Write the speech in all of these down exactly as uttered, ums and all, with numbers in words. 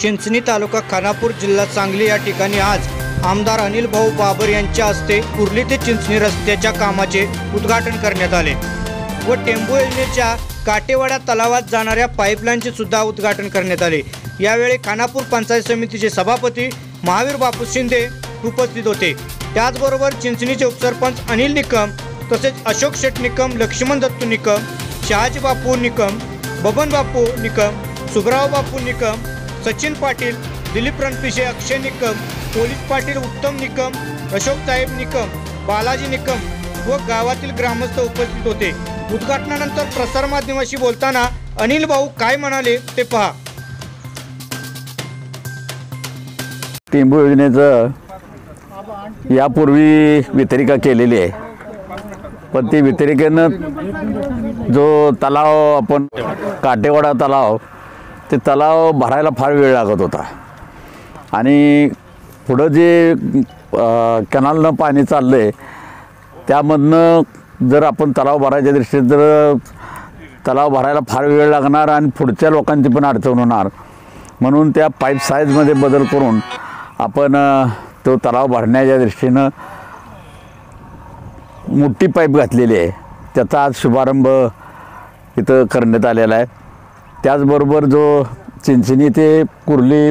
चिंचणी तालुका खानापूर जिल्हा सांगली या ठिकाणी आज आमदार अनिल भाऊ बाबर यांच्या हस्ते कुर्ली ते चिंचणी रस्त्याच्या कामाचे उद्घाटन करण्यात आले व टेंबू योजनेच्या काटेवाडा तलावात जाणाऱ्या पाईपलाईनचे सुद्धा उद्घाटन करण्यात आले। यावेळी खानापूर पंचायत समितीचे सभापती महावीर बापू शिंदे उपस्थित होते। त्याचबरोबर चिंचणीचे उपसरपंच अनिल निकम तसेच अशोक शेठ निकम, लक्ष्मण दत्तू निकम, शहाजी बापू निकम, बबन बापू निकम, सुब्राव बापू निकम, सचिन पाटील, दिलीप रणपिसे, अक्षय निकम, पोलीस पाटील उत्तम निकम, अशोक साहेब निकम, बालाजी निकम व गावातील ग्रामस्थ उपस्थित होते। उद्घाटनानंतर प्रसारमाध्यमांशी बोलताना अनिल भाऊ काय म्हणाले ते पहा। टेंबू योजनेचं यापूर्वी वितरिका केलेली आहे, पण ती वितरिकेनं जो तलाव आपण काटेवाडा तलाव ते तलाव भरायला फार वेळ लागत होता आणि पुढं जे कॅनलनं पाणी चाललं आहे त्यामधनं जर आपण तलाव भरायच्या दृष्टीने जर तलाव भरायला फार वेळ लागणार आणि पुढच्या लोकांची पण अडचण होणार, म्हणून त्या पाईप साईजमध्ये बदल करून आपण तो तलाव भरण्याच्या दृष्टीनं मोठी पाईप घातलेली आहे। त्याचा आज शुभारंभ इथं करण्यात आलेला आहे। त्याचबरोबर जो चिंचणी ते कुर्ली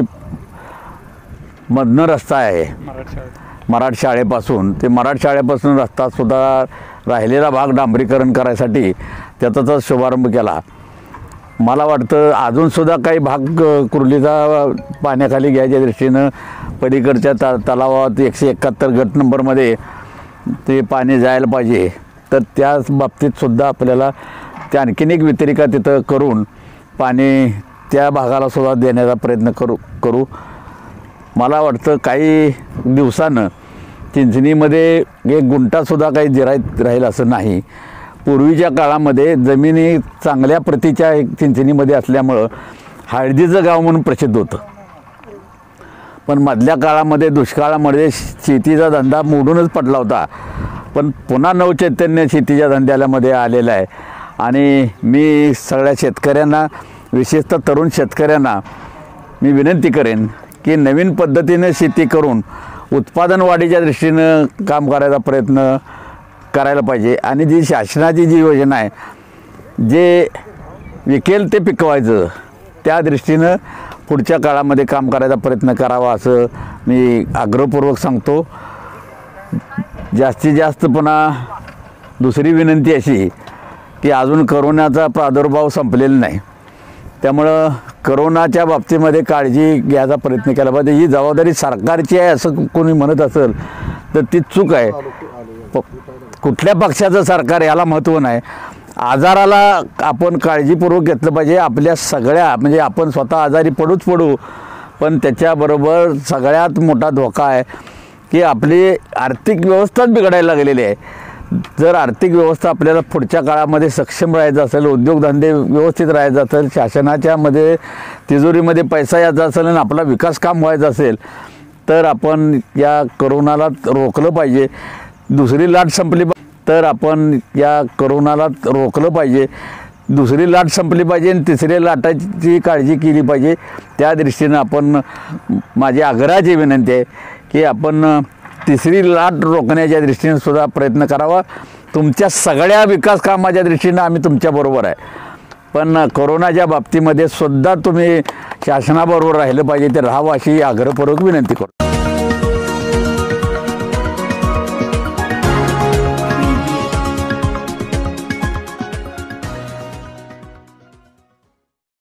मधनं रस्ता आहे मराठ शाळेपासून ते मराठ शाळेपासून रस्तासुद्धा राहिलेला भाग डांबरीकरण करायसाठी त्याचा शुभारंभ केला। मला वाटतं अजूनसुद्धा काही भाग कुर्लीचा पाण्याखाली घ्यायच्या दृष्टीनं पलीकडच्या त तलावात एकशे एकाहत्तर गट नंबरमध्ये ते पाणी जायला पाहिजे, तर त्याच बाबतीतसुद्धा आपल्याला त्या आणखीन एक वितरिका तिथं करून पाणी त्या भागाला सुद्धा देण्याचा प्रयत्न करू करू मला वाटतं काही दिवसानं चिंचणीमध्ये एक गुंठासुद्धा काही जिरायत राहील असं नाही। पूर्वीच्या काळामध्ये जमिनी चांगल्या प्रतीच्या चिंचणीमध्ये असल्यामुळं हळदीचं गाव म्हणून प्रसिद्ध होतं, पण मधल्या काळामध्ये दुष्काळामध्ये शेतीचा धंदा मोडूनच पडला होता, पण पुन्हा नवचैतन्य शेतीच्या धंद्यामध्ये आलेलं आहे। आणि मी सगळ्या शेतकऱ्यांना, विशेषतः तरुण शेतकऱ्यांना मी विनंती करेन की नवीन पद्धतीने शेती करून उत्पादन वाढीच्या दृष्टीनं काम करायचा प्रयत्न करायला पाहिजे आणि जी शासनाची जी योजना आहे, जे विकेल ते पिकवायचं, त्या दृष्टीनं पुढच्या काळामध्ये काम करायचा प्रयत्न करावा असं मी आग्रहपूर्वक सांगतो। जास्तीत जास्त पुन्हा दुसरी विनंती अशी की अजून करोनाचा प्रादुर्भाव संपलेला नाही, त्यामुळं करोनाच्या बाबतीमध्ये काळजी घ्यायचा प्रयत्न केला पाहिजे। ही जबाबदारी सरकारची आहे असं कोणी म्हणत असेल तर ती चूक आहे। कुठल्या पक्षाचं सरकार याला महत्त्व नाही, आजाराला आपण काळजीपूर्वक घेतलं पाहिजे। आपल्या सगळ्या म्हणजे आपण स्वतः आजारी पडूच पडू, पण त्याच्याबरोबर सगळ्यात मोठा धोका आहे की आपली आर्थिक व्यवस्थाच बिघडायला लागलेली आहे। जर आर्थिक व्यवस्था आपल्याला पुढच्या काळामध्ये सक्षम राहायचं असेल, उद्योगधंदे व्यवस्थित राहायचं असेल, शासनाच्यामध्ये तिजोरीमध्ये पैसा यायचा असेल आणि आपला विकास काम व्हायचा असेल तर आपण या करोनाला रोखलं पाहिजे। दुसरी लाट संपली तर आपण या करोनाला रोखलं पाहिजे, दुसरी लाट संपली पाहिजे आणि तिसऱ्या लाटाची काळजी केली पाहिजे। त्या दृष्टीनं आपण माझी आग्रहाची विनंती आहे की आपण तिसरी लाट रोखण्याच्या दृष्टीने सुद्धा प्रयत्न करावा। तुमच्या सगळ्या विकास कामाच्या दृष्टीनं आम्ही तुमच्याबरोबर आहे, पण कोरोनाच्या बाबतीमध्ये सुद्धा तुम्ही शासनाबरोबर राहिलं पाहिजे, ते राहावं अशी आग्रहपूर्वक विनंती करतो।